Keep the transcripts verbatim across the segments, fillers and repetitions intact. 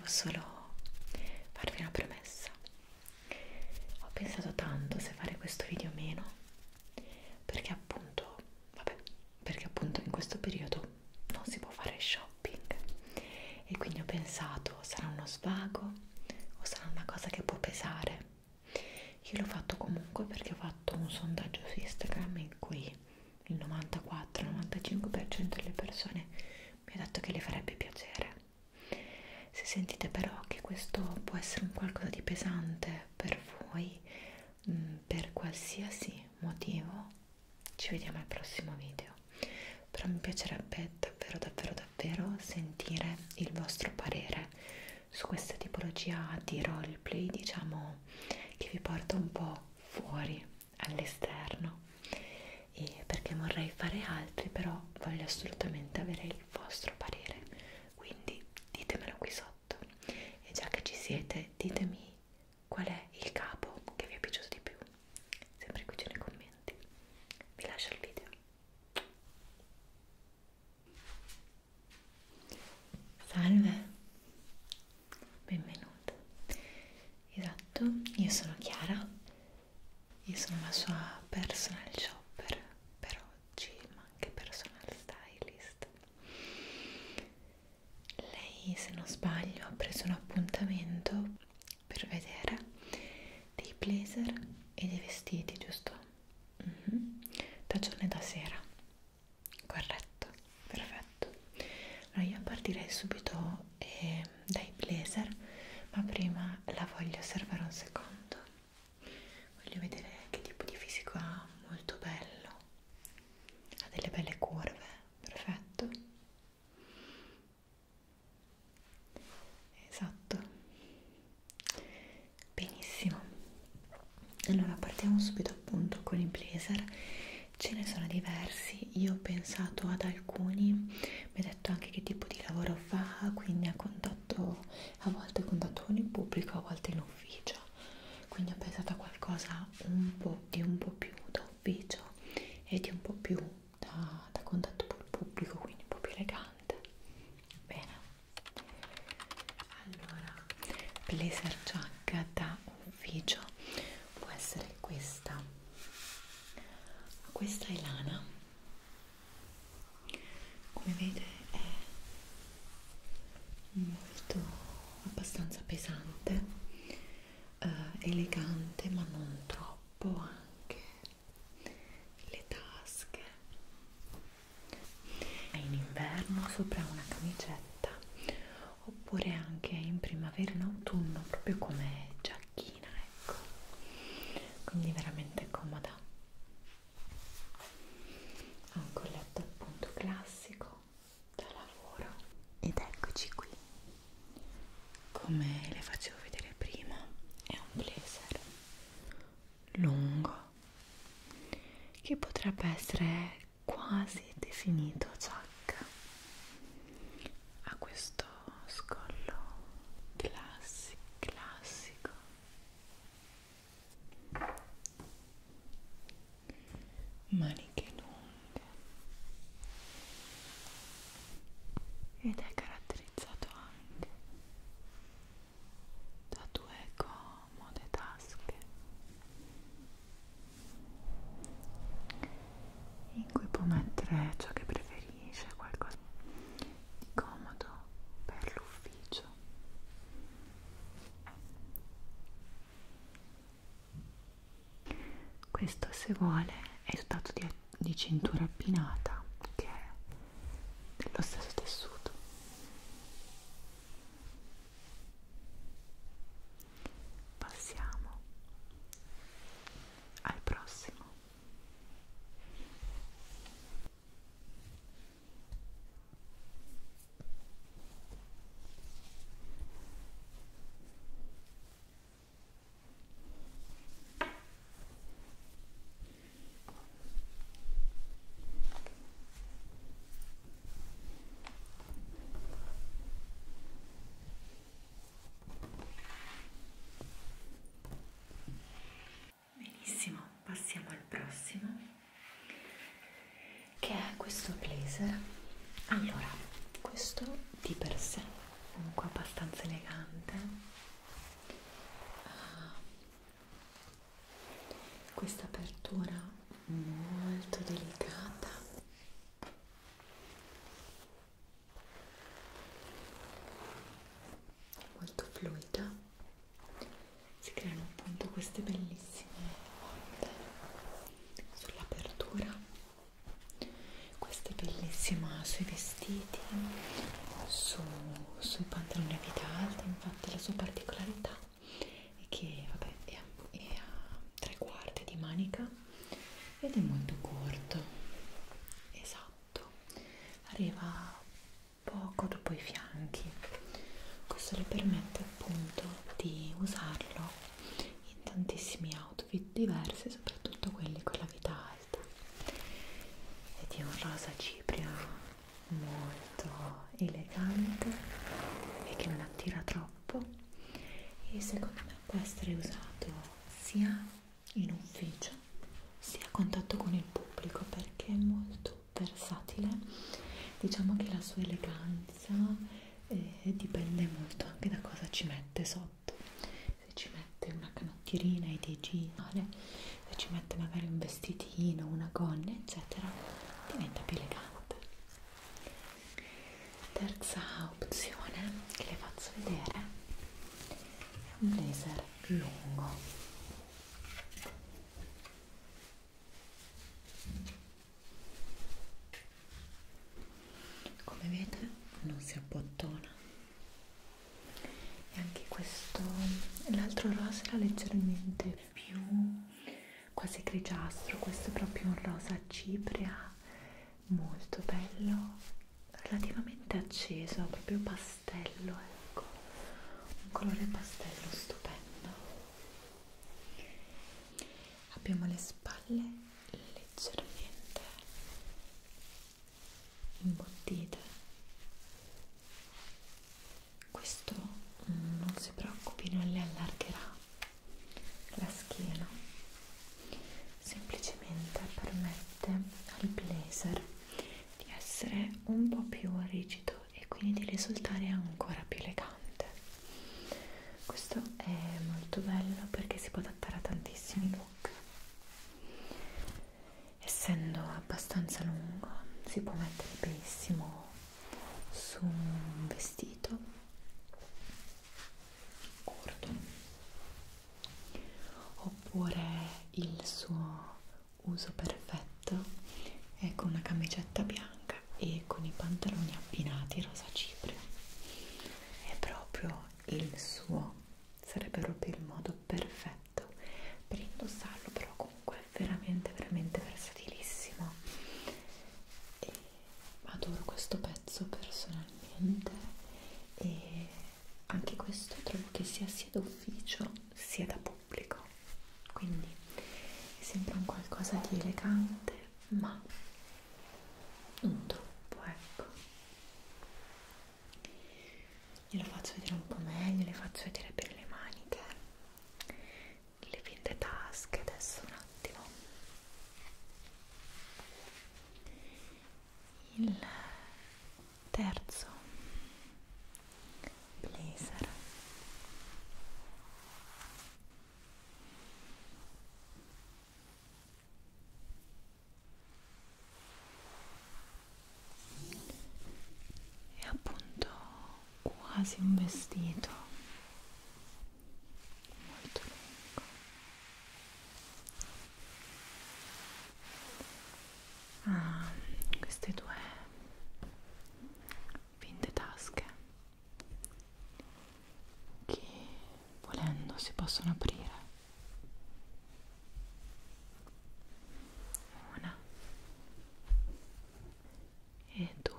volevo solo farvi una premessa. Ho pensato tanto se fare questo video o meno, perché appunto, vabbè, perché appunto in questo periodo non si può fare shopping e quindi ho pensato, sarà uno svago o sarà una cosa che può pesare? Io l'ho fatto comunque perché ho fatto un sondaggio su Instagram in cui il novantaquattro novantacinque per cento delle persone mi ha detto che le farebbe piacere. Se sentite però che questo può essere un qualcosa di pesante per voi, mh, per qualsiasi motivo, ci vediamo al prossimo video. Però mi piacerebbe davvero davvero davvero sentire il vostro parere su questa tipologia di roleplay, diciamo, che vi porta un po' fuori all'esterno, e perché vorrei fare altri, però voglio assolutamente avere il vostro parere, quindi ditemelo qui sotto. E già che ci siete, ditemi qual è il capo che vi è piaciuto di più, sempre qui nei commenti. Vi lascio il video. Salve, benvenuta. Esatto, io sono Chiara, io sono la sua personal shopper per oggi, ma anche personal stylist. Lei, se non sbaglio, ha preso un appuntamento per vedere dei blazer e dei vestiti, giusto? Mm-hmm. Da giorno e da sera, corretto, perfetto. Allora io partirei subito eh, dai blazer, ma prima la voglio osservare un secondo. Voglio vedere che tipo di fisico ha, molto bello, ha delle belle curve, perfetto. Esatto, benissimo. Allora partiamo subito appunto con i blazer. Ce ne sono diversi, io ho pensato ad alcuni, mi ha detto anche che tipo di lavoro fa, quindi ha contatto, a volte contatto con il pubblico, a volte in ufficio, quindi ho pensato a qualcosa un po' di un po' più da ufficio e di un po' più da, da contatto col pubblico, quindi un po' più elegante. Bene, allora, blazer giacca da ufficio può essere questa. Questa è lana, come vede è molto abbastanza pesante, eh, elegante ma non troppo, anche le tasche. È in inverno sopra una camicetta, oppure anche in primavera e in autunno proprio come giacchina, ecco, quindi veramente comoda. Ha un colletto appunto classico da lavoro ed eccoci qui, come le facevo vedere prima, è un blazer lungo che potrebbe essere quasi definito giacca, ha questo scollo classico classico maniche lunghe ed è caratterizzato anche da due comode tasche in cui può mettere ciò che preferisce, qualcosa di comodo per l'ufficio. Questo, se vuole, è dotato di, di cintura appinata, che è dello stesso tessuto. Passiamo al prossimo. Benissimo, passiamo al prossimo, che è questo blazer. Allora, questo di per sé comunque abbastanza elegante, questa apertura molto delicata, molto fluida, si creano appunto queste bellissime onde sull'apertura. Questa è bellissima sui vestiti, su, sui pantaloni a vita alta. Infatti la sua particolarità è che vabbè, è, a, è a tre quarti di manica ed è molto corto, esatto, arriva poco dopo i fianchi. Questo le permette appunto di usarlo in tantissimi outfit diversi, soprattutto quelli con la vita alta. Ed è un rosa cipria molto elegante e che non attira troppo, e secondo me può essere usato sia in ufficio sia a contatto con il pubblico, perché è molto versatile. Diciamo che la sua eleganza eh, dipende molto anche da cosa ci mette sotto. Se ci mette una canottierina e dei jeans, se ci mette magari un vestitino, una gonna eccetera, diventa più elegante. Terza opzione che le faccio vedere è un blazer lungo. Come vede non si abbottona, e anche questo, l'altro rosa era leggermente più quasi grigiastro, questo è proprio un rosa cipria molto bello, relativamente acceso, proprio pastello, ecco, un colore pastello stupendo. Abbiamo le spalle leggermente imbottite. Questo mm, non si preoccupi, non le allargherà la schiena, semplicemente permette al blazer di essere un po' più rigido e quindi di risultare ancora più elegante. Questo è molto bello perché si può adattare a tantissimi look. Essendo abbastanza lungo si può mettere benissimo su un vestito corto, oppure il suo uso perfetto è con una camicetta bianca e con i pantaloni abbinati rosa cipria. È proprio il suo, sarebbe proprio il modo perfetto per indossarlo, però comunque è veramente veramente versatilissimo e adoro questo pezzo personalmente. E anche questo trovo che sia sia da ufficio sia da pubblico, quindi è sempre un qualcosa di elegante ma non troppo, ecco. Glielo faccio vedere un po' meglio, le faccio vedere bene le maniche, le finte tasche adesso un attimo. Il terzo blazer è appunto quasi un vestito molto lungo. Ha queste due finte tasche che volendo si possono aprire, una e due.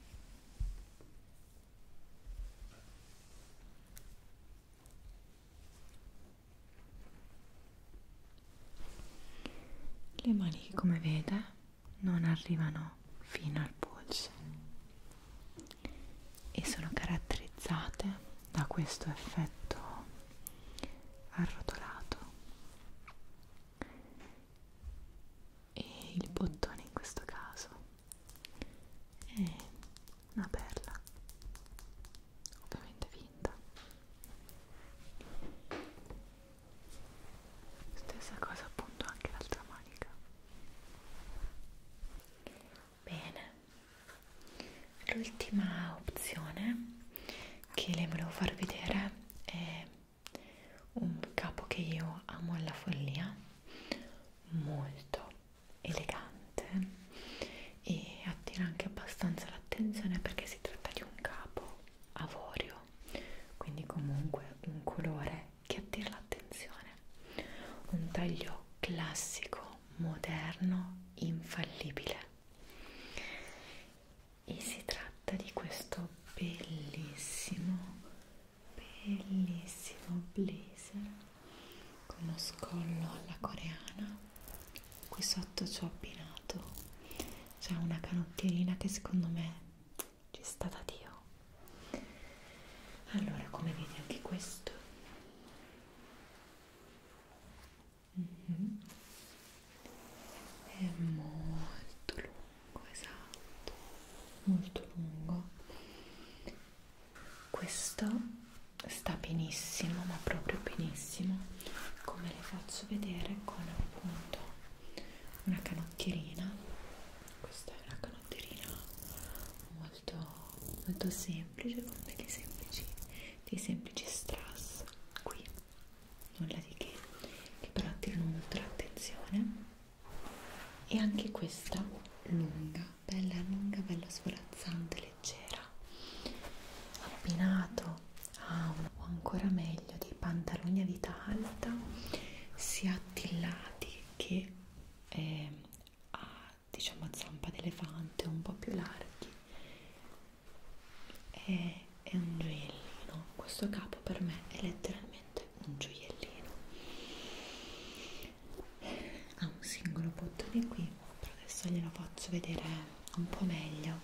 Le maniche, come vede, non arrivano fino al polso e sono caratterizzate da questo effetto arrotolato, e il bottone in questo caso è una perla, ovviamente finta. Stessa cosa appunto anche dal vedere è un capo che io amo alla follia, molto elegante e attira anche abbastanza l'attenzione perché si tratta di un capo avorio, quindi comunque un colore che attira l'attenzione, un taglio classico, moderno, infallibile. E si tratta di questo bellissimo, bellissimo blazer con lo scollo alla coreana. Qui sotto ci ho abbinato, c'è una canottierina che secondo me ci sta da Dio. Allora, come vedi anche questo mm-hmm. è molto lungo, esatto, molto lungo. Questo sta benissimo, ma proprio benissimo, come le faccio vedere, con appunto una canottierina. Questa è una canottierina molto molto semplice, con degli semplici dei semplici strass qui, nulla di che, che però attirano molto l'attenzione. E anche questa lunga, bella lunga, bella svolazzante, leggera, abbinato a un, o ancora meglio dei pantaloni a vita alta sia attillati che eh, a, diciamo, a zampa d'elefante, un po' più larghi. È, è un gioiellino, questo capo per me è letteralmente un gioiellino. Ha un singolo bottone qui, però adesso glielo faccio vedere un po' meglio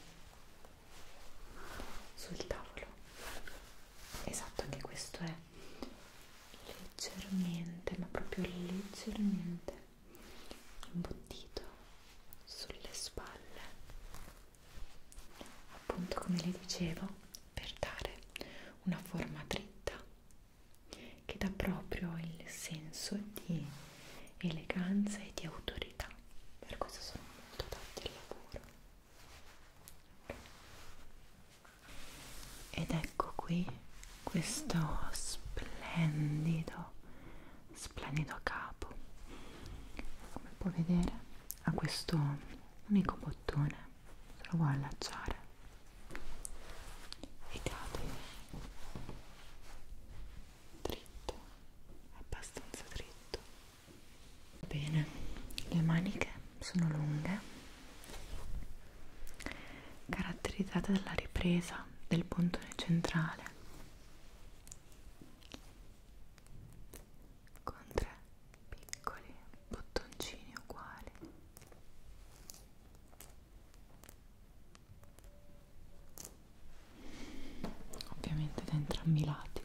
sul tavolo. Esatto, anche questo è leggermente, ma proprio leggermente imbottito sulle spalle, appunto come le dicevo, per dare una forma dritta che dà proprio il senso di eleganza e di autorità. Per questo sono molto adatti al lavoro. Ed ecco qui questo splendido splendido capo. Come puoi vedere ha questo unico bottone, se lo vuoi allacciare e cade dritto, abbastanza dritto. Bene, le maniche sono lunghe, caratterizzate dalla ripresa del bottone centrale con tre piccoli bottoncini uguali. Ovviamente da entrambi i lati,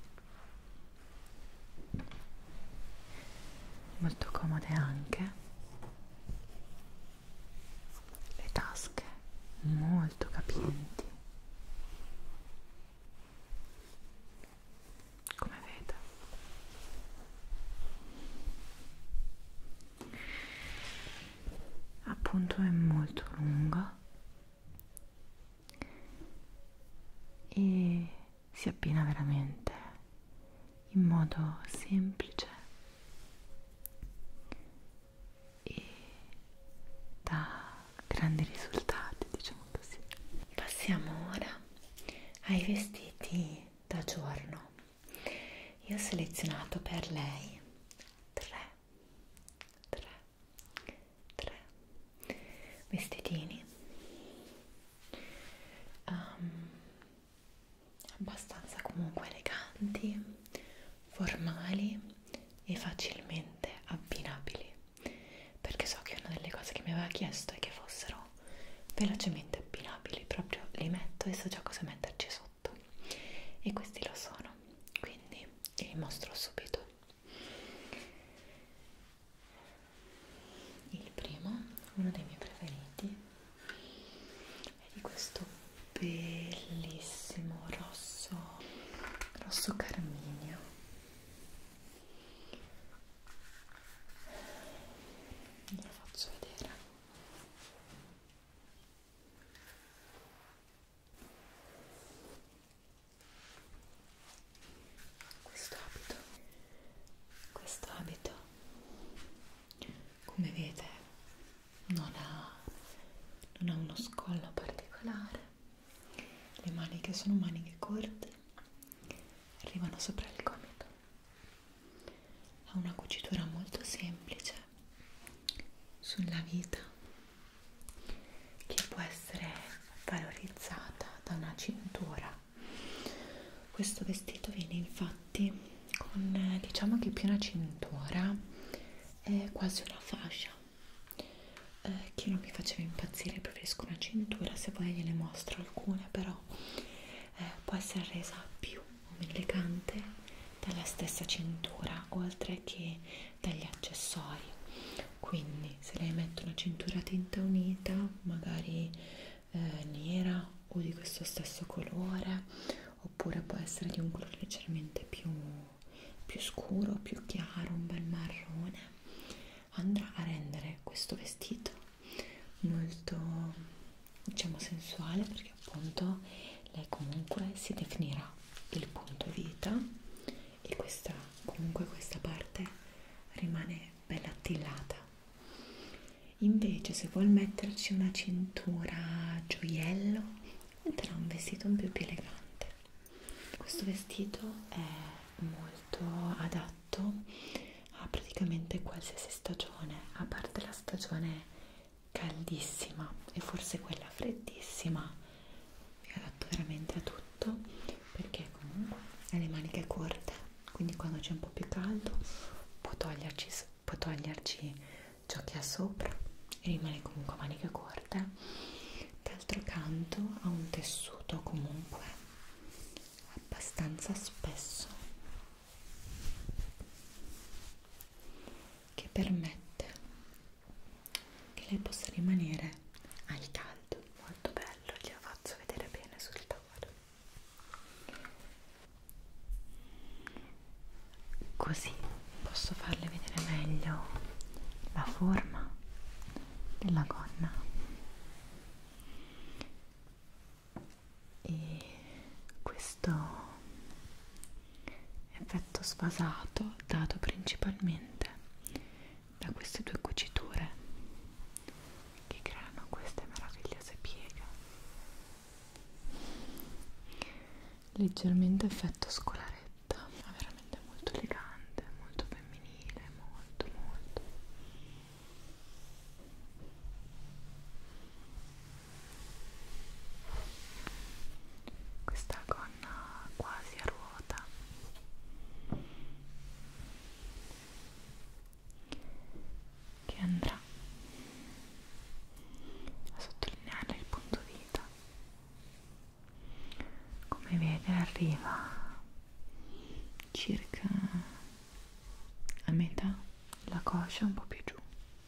molto comode anche le tasche, molto capienti, come vede. Appunto è molto lungo e si abbina veramente in modo semplice e dà grandi risultati, diciamo così. Passiamo ora ai vestiti da giorno. Io ho selezionato per lei tre, tre, tre vestitini um, abbastanza comunque eleganti, formali e facilmente abbinabili, perché so che una delle cose che mi aveva chiesto è che fossero velocemente abbinabili, proprio li metto e so già cosa metterci sotto, e questi lo sono, quindi li mostro subito. Il primo, uno dei miei preferiti, è di questo bellissimo rosso rosso carminio. Ve lo faccio vedere. sono maniche corte, arrivano sopra il gomito. Ha una cucitura molto semplice sulla vita, che può essere valorizzata da una cintura. Questo vestito viene infatti con, diciamo che più una cintura, è quasi una fascia, eh, che non mi faceva impazzire, preferisco una cintura. Se vuoi gliene mostro alcune, però eh, può essere resa più elegante dalla stessa cintura, oltre che dagli accessori. Quindi se lei mette una cintura a tinta unita, magari eh, nera o di questo stesso colore, oppure può essere di un colore leggermente più, più scuro, più chiaro, un bel marrone, andrà a rendere questo vestito molto, diciamo, sensuale, perché appunto lei comunque si definirà il punto vita e questa, comunque questa parte rimane bella attillata. Invece se vuol metterci una cintura gioiello, metterà un vestito un po' più elegante. Questo vestito è molto adatto a praticamente qualsiasi stagione, a parte la stagione caldissima e forse quella freddissima, è adatto veramente a tutto, perché comunque ha le maniche corte, quindi quando c'è un po' più caldo può toglierci, può toglierci ciò che ha sopra e rimane comunque a maniche corte. D'altro canto ha un tessuto comunque abbastanza spesso, che permette che lei possa rimanere al caldo. Molto bello, glielo faccio vedere bene sul tavolo, così posso farle vedere meglio la forma della gonna e questo effetto sfasato dato principalmente da queste due cuciture che creano queste meravigliose pieghe, leggermente effetto scolaretta, ma veramente molto elegante, molto femminile, molto molto. Questa gonna quasi a ruota che andrà a sottolineare il punto vita. Come vede arriva circa a metà la coscia, un po' più giù.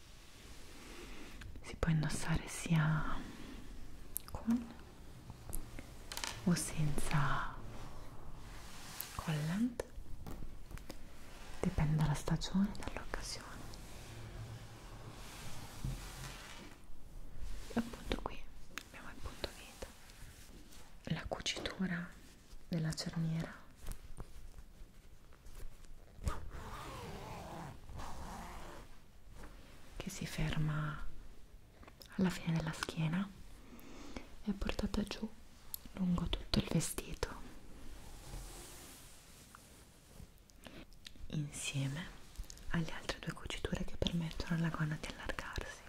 Si può indossare sia con o senza collant, dipende dalla stagione e dall'occasione. E appunto qui abbiamo il punto vita, la cucitura della cerniera che si ferma alla fine della schiena e è portata giù lungo tutto il vestito, insieme alle altre due cuciture che permettono alla gonna di allargarsi.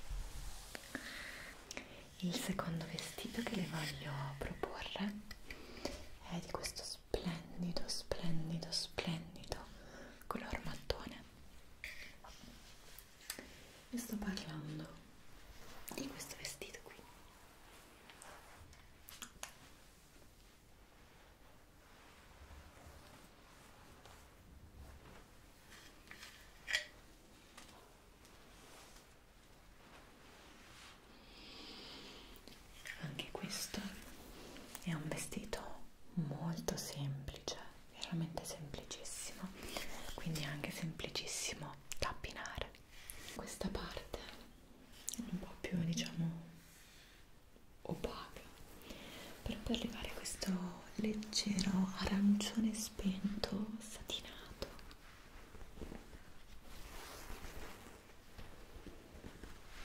Il secondo vestito che le voglio proporre è di questo splendido, splendido, splendido color mattone. Vi sto parlando di questo vestito qui. Anche questo è un vestito molto semplice, veramente semplicissimo, quindi anche semplicissimo da abbinare. Questa parte è un po' più, diciamo, opaca, per poi arrivare a questo leggero arancione spento satinato.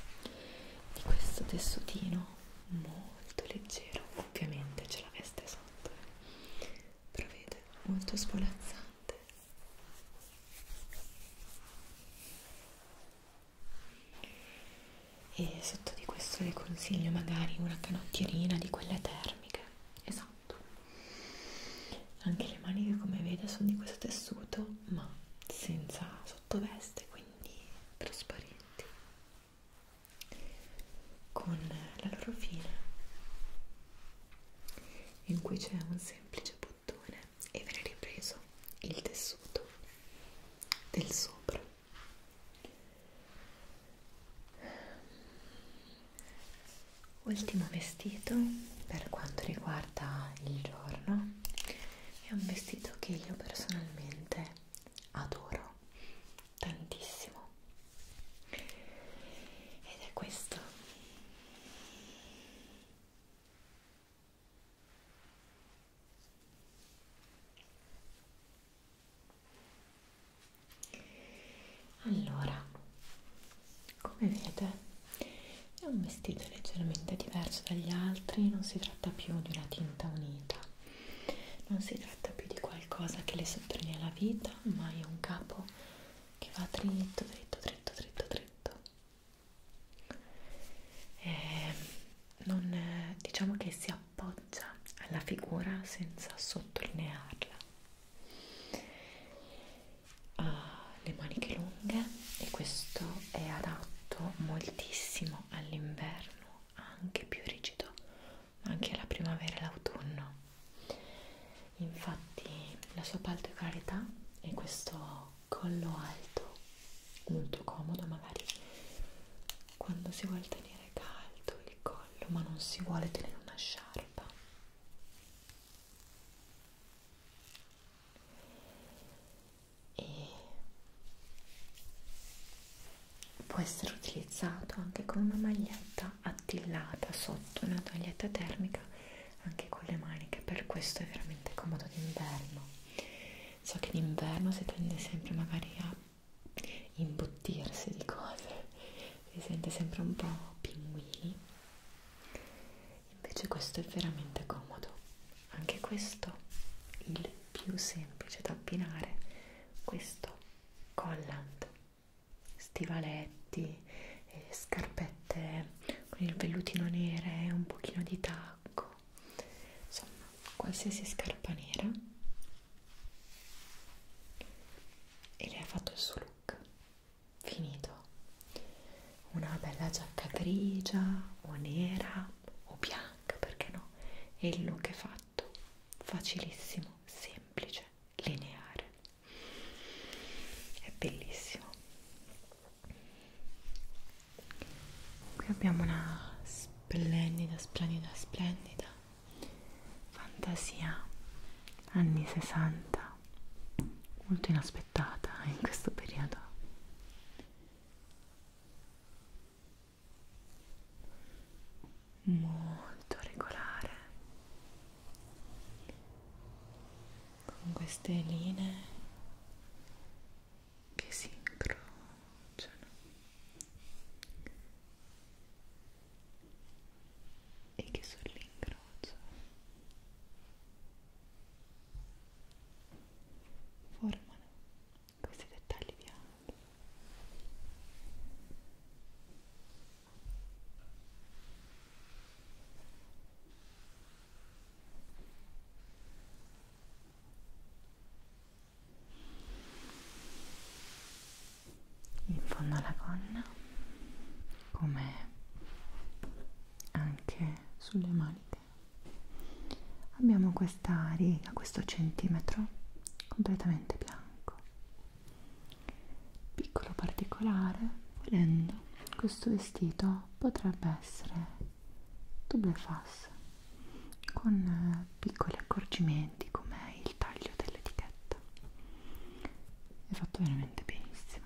Di questo tessutino molto leggero, ovviamente c'è la veste sotto. e sotto di questo le consiglio magari una canottierina di quelle termiche, esatto. Anche le maniche, come vede, sono di questo tessuto ma senza sottoveste, quindi trasparenti, con la loro fine in cui c'è un semplice bottone e viene ripreso il tessuto del sopra. Ultimo vestito per quanto riguarda il giorno è un vestito che io personalmente adoro tantissimo ed è questo. Allora, come vede, è un vestito leggermente diverso dagli altri, non si tratta più di una tinta unita, non si tratta più di qualcosa che le sottolinea la vita, ma è un capo che va dritto, dritto, dritto, dritto, dritto. E non, diciamo che si appoggia alla figura senza sottolinearla. Ha le maniche lunghe e questo è adatto moltissimo all'inverno, anche più rigido, ma anche alla primavera e l'autunno. Infatti la sua particolarità è questo collo alto, molto comodo, magari quando si vuole tenere caldo il collo ma non si vuole tenere una sciarpa. E può essere utilizzato anche con una maglietta attillata sotto, una maglietta termica, anche con le maniche, per questo è veramente comodo d'inverno. So che d'inverno si tende sempre magari a imbottirsi di cose, si sente sempre un po' pinguini, invece questo è veramente comodo. Anche questo, il più semplice da abbinare, questo collant, stivaletti, eh, scarpette con il vellutino nero e un pochino di tacco, insomma qualsiasi scarpa nera, e le ha fatto il suo look finito. Una bella giacca grigia o nera o bianca, perché no, e il look è fatto, facilissimo, semplice, lineare, è bellissimo. Qui abbiamo una splendida, splendida, splendida fantasia anni sessanta, molto inaspettata in questo periodo. Molto regolare, con queste linee che si incrociano e che sull'incrocio formano questi dettagli bianchi. In fondo alla gonna, come anche sulle maniche, abbiamo questa riga, questo centimetro completamente bianco. Piccolo particolare, volendo, questo vestito potrebbe essere double face, con eh, piccoli accorgimenti come il taglio dell'etichetta. È fatto veramente benissimo.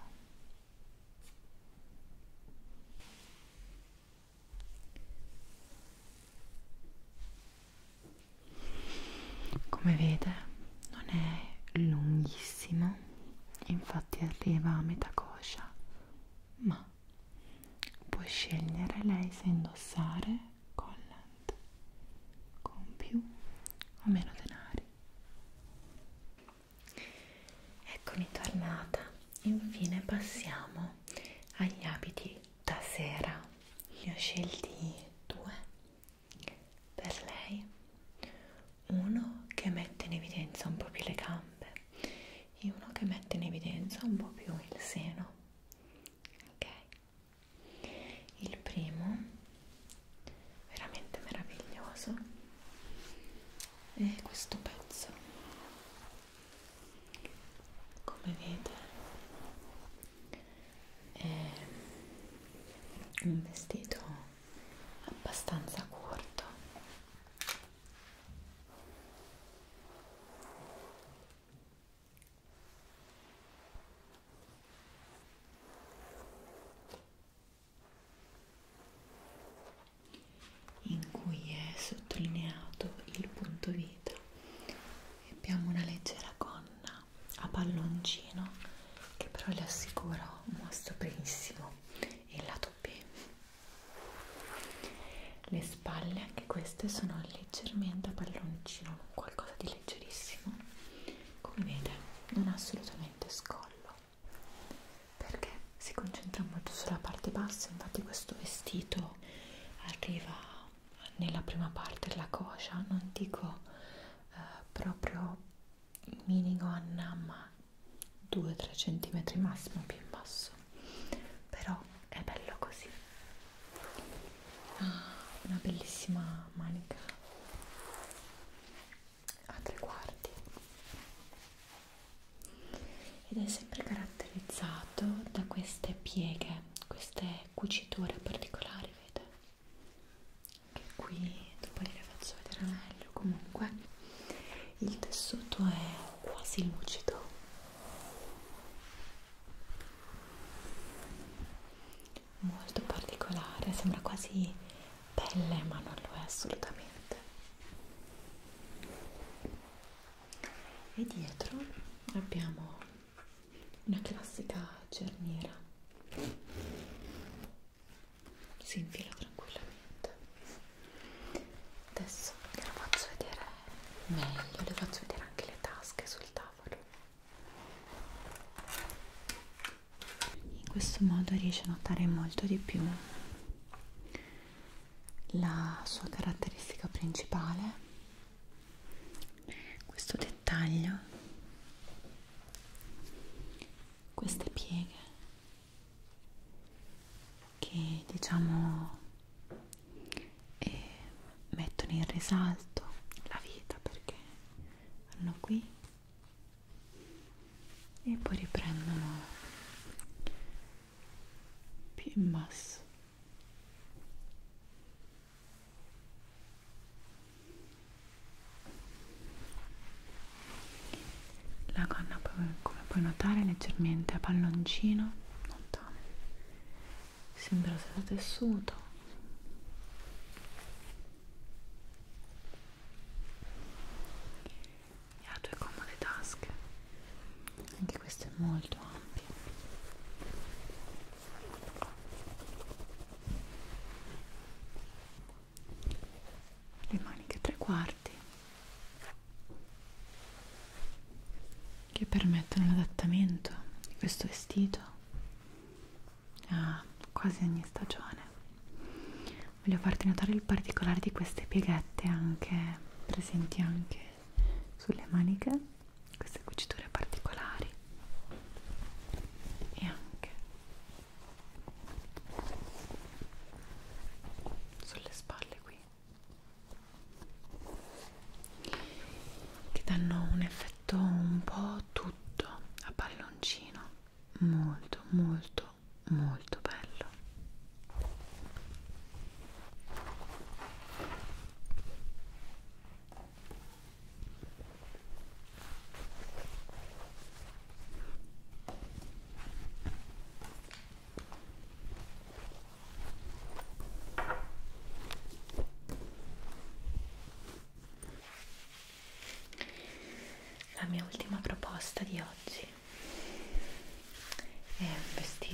Come vede, non è lunghissimo, infatti arriva a metà coscia, ma può scegliere lei se indossare collant con più o meno denari. Eccomi tornata. Infine passiamo agli abiti da sera. ne ho scelti due per lei, uno che mette in evidenza un po' più le gambe e uno che mette in evidenza un po' più il seno. Ok, il primo veramente meraviglioso è questo pezzo, come vede è un vestito abbastanza corto, in cui è sottolineato il punto vita e abbiamo una leggera gonna a palloncino che però le assicuro mostra benissimo il lato B. Le spalle, anche queste, sono leggermente a palloncino, non qualcosa di leggerissimo. Come vede, non ha assolutamente scollo perché si concentra molto sulla parte bassa. Infatti questo vestito arriva nella prima parte della coscia, non dico eh, proprio minigonna, ma due tre centimetri massimo più in basso, però è bello così. Ah, una bellissima manica a tre quarti ed è sempre caratterizzato da queste pieghe, queste cuciture particolari, vede? Che qui dopo gliele faccio vedere meglio. Comunque il tessuto è quasi lucido, molto particolare, sembra quasi pelle ma non lo è assolutamente. E dietro abbiamo una classica cerniera, si infila tranquillamente. Adesso glielo faccio vedere meglio, le faccio vedere anche le tasche sul tavolo. In questo modo riesce a notare molto di più la sua caratteristica principale, questo dettaglio, queste pieghe che diciamo eh, mettono in risalto la vita, perché vanno qui e poi riprendono più in basso. La gonna, come puoi notare, è leggermente a palloncino, non tanto, sembra stato tessuto. E ha due comode tasche, anche questo è molto ampio. Le maniche tre quarti che permettono l'adattamento di questo vestito a quasi ogni stagione. Voglio farti notare il particolare di queste pieghette anche presenti anche sulle maniche, queste cuciture particolari, e anche sulle spalle qui, che danno un effetto un po' tutto a palloncino, molto molto molto bello. La mia ultima proposta di oggi è un vestito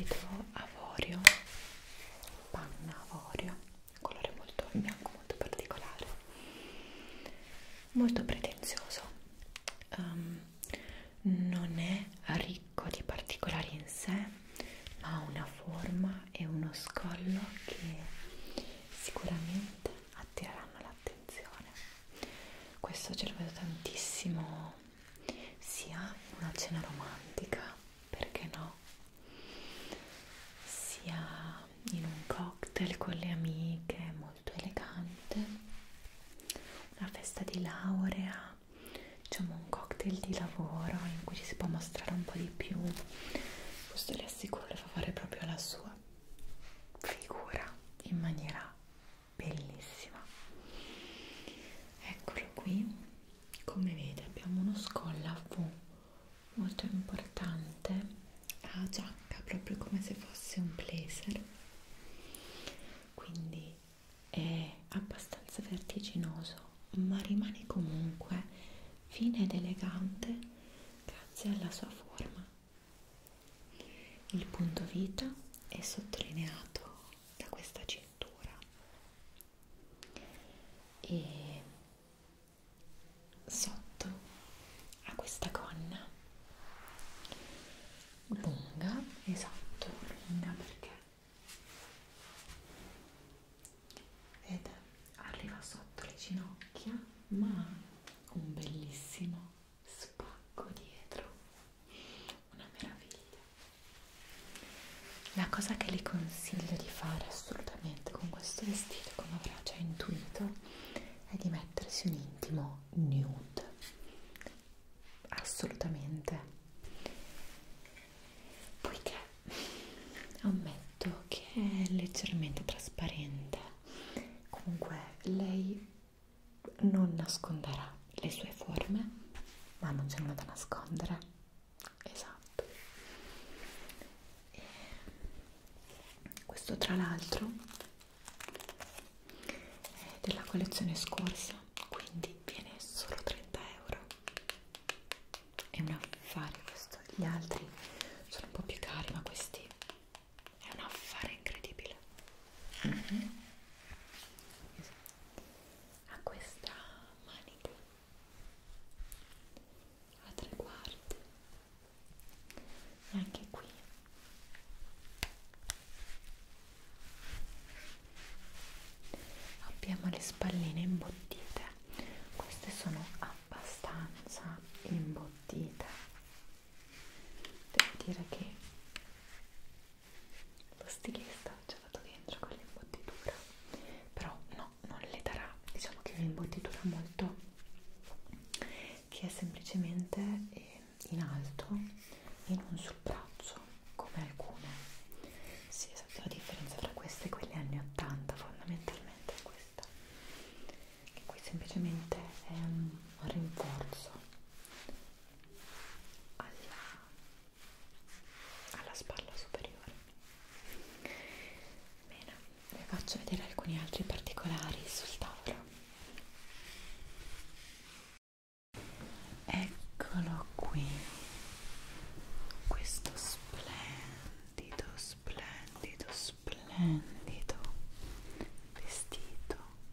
cui ci si può mostrare un po' di più. Questo le assicuro le fa fare proprio la sua figura in maniera bellissima. Eccolo qui, come vede abbiamo uno scolla a V molto importante, a giacca, proprio come se fosse un blazer, quindi è abbastanza vertiginoso ma rimane comunque fine ed elegante grazie alla sua forma. Il punto vita è sottolineato da questa cintura e sotto ha questa gonna lunga, esatto, lunga perché vede, arriva sotto le ginocchia ma ha un bellissimo spacco dietro, una meraviglia. La cosa che le consiglio di fare assolutamente con questo vestito, come avrà già intuito, è di mettersi un intimo nude, assolutamente, poiché ammetto che è leggermente trasparente. Comunque lei non nasconderà le sue forme, ma non c'è nulla da nascondere, esatto. E questo tra l'altro è della collezione scorsa, quindi viene solo trenta euro. È un affare questo, gli altri sono un po' più cari, ma questi è un affare incredibile. Mm-hmm. Ha questa manica a tre quarti e anche qui abbiamo le spalline imbottite. Queste sono abbastanza imbottite, devo dire che lo stilista ci ha dato dentro quell'imbottitura, però no, non le darà, diciamo che è un'imbottitura molto, che è semplicemente in alto e non sul braccio come alcune. Sì, esatto, la differenza tra queste e quelle anni ottanta fondamentalmente è questa, che qui semplicemente è un rinforzo alla, alla spalla superiore. Bene, vi faccio vedere alcuni altri particolari sul tavolo. Eccolo qui, questo splendido, splendido, splendido vestito,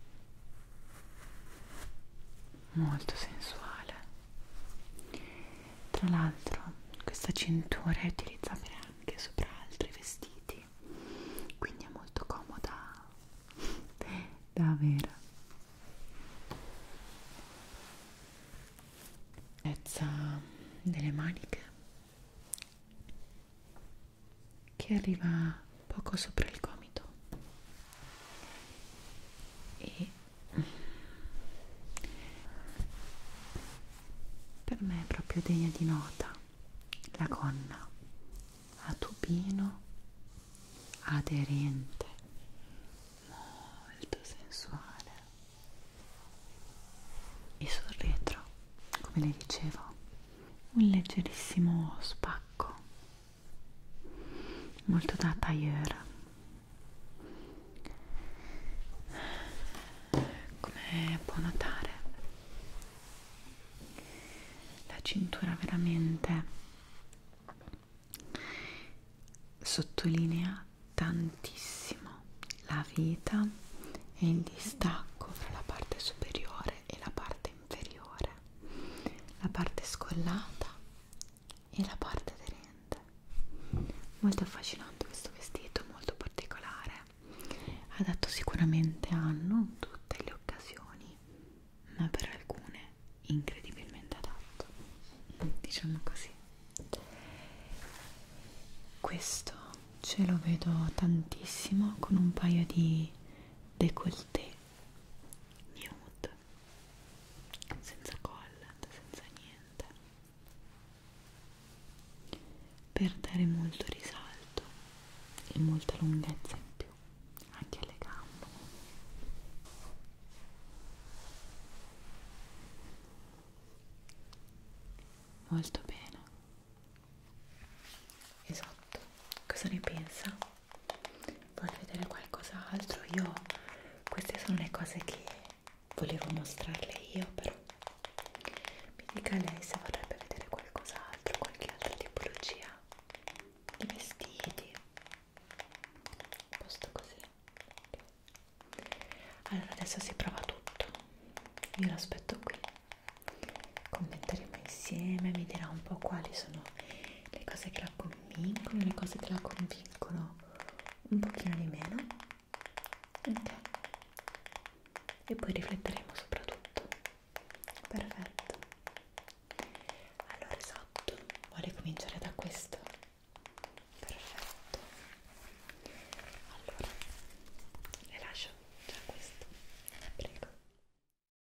molto sensuale. Tra l'altro questa cintura è utilizzabile anche sopra altri vestiti, quindi è molto comoda da avere. Delle maniche che arriva poco sopra il gomito e per me è proprio degna di nota la gonna a tubino aderente, molto sensuale, e sul retro, come le dicevo, un leggerissimo spacco molto da tailleur. Come può notare, la cintura veramente sottolinea tantissimo la vita e il distacco fra la parte superiore e la parte inferiore, la parte scollata e la parte aderente. Molto affascinante questo vestito, molto particolare, adatto sicuramente a non tutte le occasioni, ma per alcune incredibilmente adatto, diciamo così. Questo ce lo vedo tantissimo con un paio di décolleté nude, senza collant, senza niente. per dare molto risalto e molta lunghezza in più anche alle gambe. Molto bene. Esatto. Cosa ne pensa? Vuole vedere qualcos'altro? Io queste sono le cose che volevo mostrarle io, però mi dica lei se vorrebbe vedere qualcos'altro, qualche altra tipologia di vestiti. Posto così. Allora adesso si prova tutto. Io l'aspetto qui. Commenteremo insieme, mi dirà un po' quali sono le cose che la convincono, le cose che la convincono un pochino di meno. Ok. E poi rifletteremo